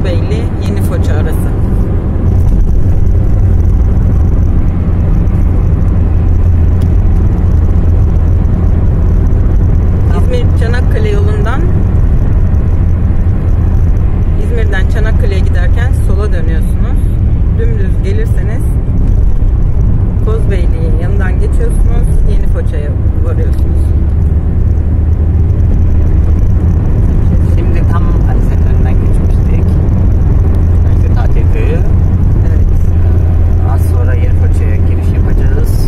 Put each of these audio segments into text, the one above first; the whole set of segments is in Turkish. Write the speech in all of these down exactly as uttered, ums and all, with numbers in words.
Kozbeyli Yenifoça arası. İzmir Çanakkale yolundan İzmir'den Çanakkale'ye giderken sola dönüyorsunuz. Dümdüz gelirseniz Kozbeyli'nin yanından geçiyorsunuz. Yenifoça'ya varıyorsunuz. Şimdi tam Alize'nin önünden geçmiştik. İşte tatil köyü. Evet. Ee, az sonra Yenifoça'ya giriş yapacağız.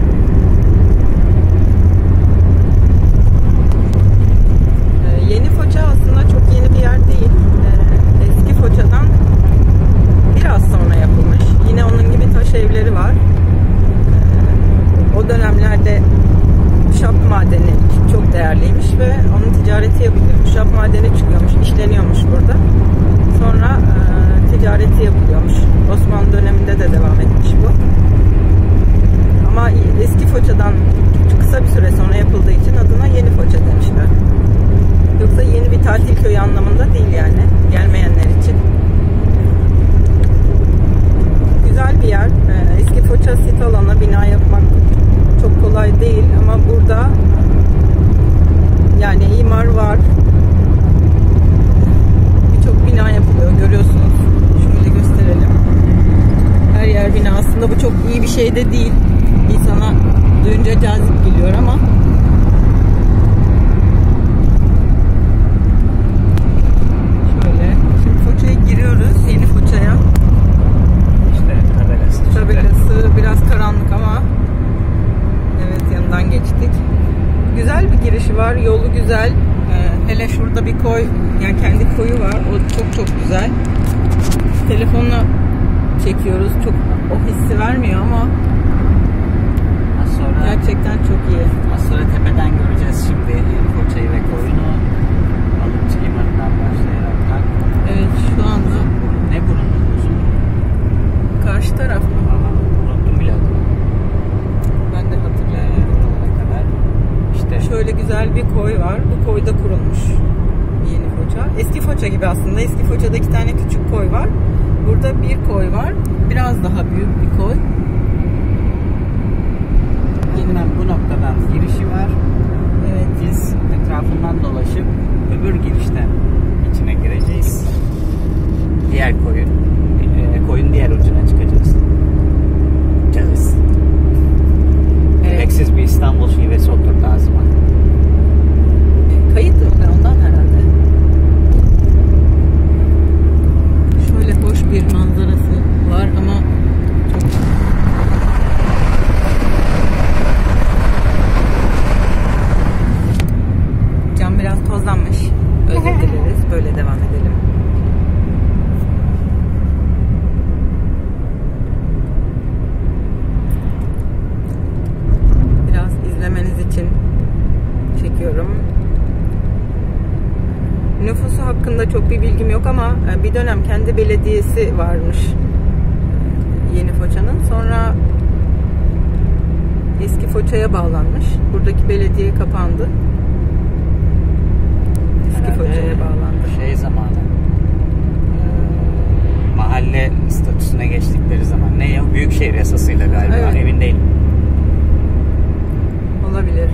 Ee, Yenifoça aslında çok yeni bir yer değil. Ee, eski Foça'dan biraz sonra yapılmış. Yine onun gibi taş evleri var. Ee, o dönemlerde şap madeni çok değerliymiş ve onun ticareti yapılıyormuş. Şap madeni çıkıyormuş, işleniyormuş burada. Sonra e, ticareti yapılıyormuş. Osmanlı döneminde de devam etmiş bu. Ama eski Foça'dan kısa bir süre sonra yapıldığı için adına Yenifoça demişler. Yoksa yeni bir tatil köyü anlamında değil yani. Gelmeyenler için. Güzel bir yer. E, eski Foça sit alana bina yapmak çok kolay değil ama burada yani imar var. Birçok bina yapılıyor. Görüyorsunuz. Şöyle gösterelim. Her yer bina. Aslında bu çok iyi bir şey de değil. İnsana duyunca cazip geliyor ama şöyle. Şimdi Foça'ya giriyoruz. Yeni Foça'ya. İşte tabelası. Tabelası biraz karanlık ama evet, yanından geçtik. Güzel bir girişi var. Yolu güzel. Ee, hele şurada bir koy, yani kendi koyu var. O çok çok güzel. Telefonla çekiyoruz. Çok o hissi vermiyor ama Az sonra, gerçekten çok iyi. az sonra tepeden göreceğiz şimdi Yenifoça'yı ve koyunu. Alıcı limanından başlayarak. Evet, şu anda Ne burunlu uzun? karşı taraf mı? Unuttum bile adını. Ben de hatırlayamadım. Kadar. İşte Şöyle güzel bir koy var. Bu koyda kurulmuş Yeni Foça. Eski Foça gibi aslında. Eski Foça'da iki tane küçük koy var. Burada bir koy var. Biraz daha büyük bir koy. hemen bu noktadan girişi var. Evet. Biz etrafından dolaşıp öbür girişten içine gireceğiz. Diğer koyun, e, koyun diğer ucuna çıkacağız. Cağız. Evet. Gereksiz bir İstanbul şivesi oturdu ağzıma. Kayıt mı ondan herhalde. Şöyle hoş bir manzarası var ama çok cam biraz tozlanmış. Özür dileriz. Böyle devam edelim. Biraz izlemeniz için çekiyorum. Nüfusu hakkında çok bir bilgim yok ama bir dönem kendi belediyesi varmış Yeni Foça'nın. Sonra eski Foça'ya bağlanmış. Buradaki belediye kapandı. Eski Herhalde Foça'ya bağlandı. Şey zamanı. e, mahalle statüsüne geçtikleri zaman. Ne ya? Büyükşehir yasasıyla galiba. Evet. Emin değilim. Olabilir.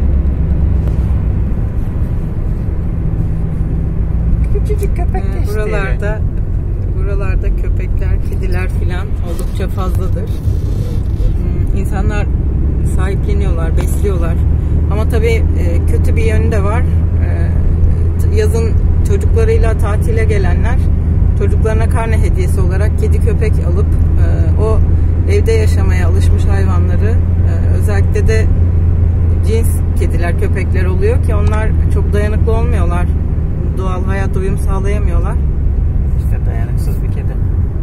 Küçücük köpek Ee, geçti. buralarda buralarda köpekler, kediler filan oldukça fazladır. Hmm, İnsanlar sahipleniyorlar, besliyorlar. Ama tabii e, kötü bir yönü de var. E, yazın çocuklarıyla tatile gelenler çocuklarına karne hediyesi olarak kedi köpek alıp e, o evde yaşamaya alışmış hayvanları, e, özellikle de cins kediler, köpekler oluyor ki onlar çok dayanıklı olmuyorlar. Doğal hayat uyum sağlayamıyorlar. İşte dayanıksız bir kedi.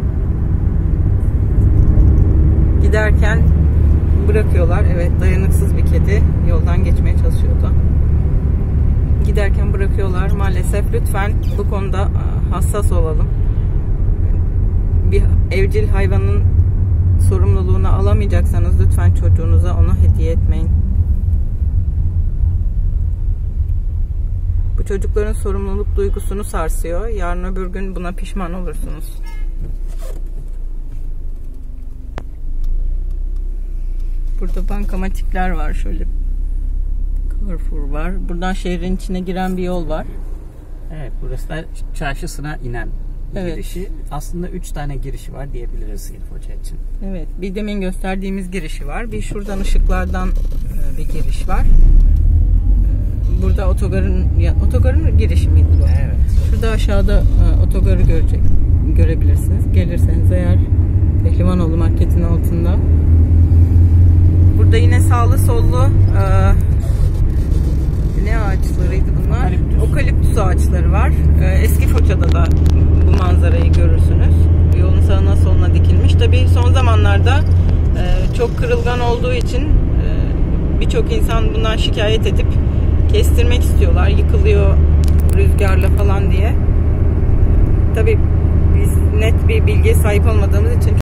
Giderken bırakıyorlar. Evet, dayanıksız bir kedi yoldan geçmeye çalışıyordu. Giderken bırakıyorlar. Maalesef lütfen bu konuda hassas olalım. Bir evcil hayvanın sorumluluğunu alamayacaksanız lütfen çocuğunuza onu hediye etmeyin. Bu Bu çocukların sorumluluk duygusunu sarsıyor. Yarın öbür gün buna pişman olursunuz. Burada bankamatikler var. Şöyle Carrefour var. Buradan şehrin içine giren bir yol var. Evet, burası da çarşısına inen evet. girişi. Aslında üç tane girişi var diyebiliriz Yenifoça için. Evet, bir demin gösterdiğimiz girişi var. Bir şuradan ışıklardan bir giriş var. Burada otogarın ya, otogarın girişi miydi bu? Evet. Şurada aşağıda e, otogarı görecek görebilirsiniz. Gelirseniz eğer Pehlivanoğlu Market'in altında. Burada yine sağlı sollu e, ne ağaçlarıydı bunlar? Okaliptüs, Okaliptüs ağaçları var. E, eski Foça'da da bu manzarayı görürsünüz. Yolun sağına soluna dikilmiş. Tabii son zamanlarda e, çok kırılgan olduğu için e, birçok insan bundan şikayet edip kestirmek istiyorlar. Yıkılıyor rüzgarla falan diye. Tabii biz net bir bilgiye sahip olmadığımız için